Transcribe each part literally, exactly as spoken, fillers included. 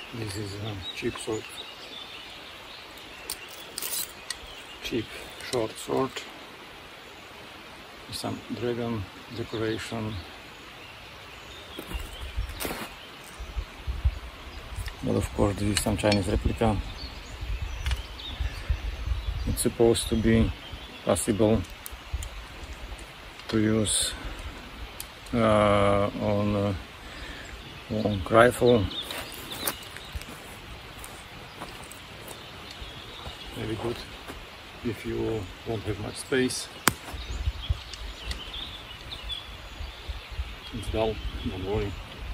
This is a cheap sword, cheap short sword with some dragon decoration. But of course this is some Chinese replica. It's supposed to be possible to use uh, on a long rifle. Very good if you won't have much space. It's dull, don't worry.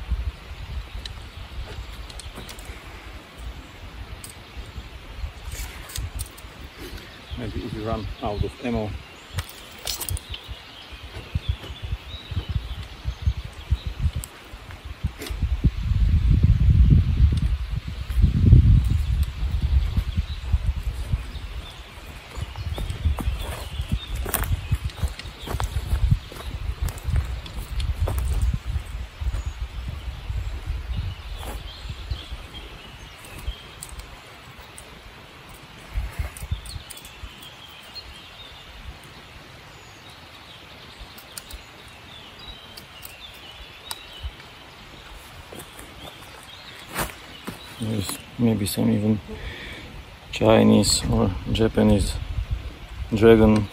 Maybe if you run out of ammo, there's maybe some even Chinese or Japanese dragon.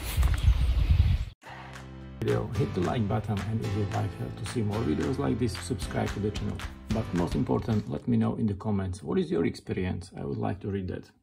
Video, hit the like button, and if you'd like to see more videos like this, subscribe to the channel. But most important, let me know in the comments what is your experience. I would like to read that.